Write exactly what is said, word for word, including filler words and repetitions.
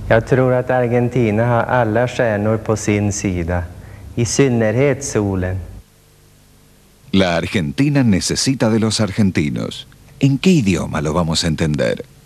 Jag tror att Argentina har alla stjärnor på sin sida, i synnerhet solen. La Argentina necesita de los argentinos. ¿En qué idioma lo vamos a entender?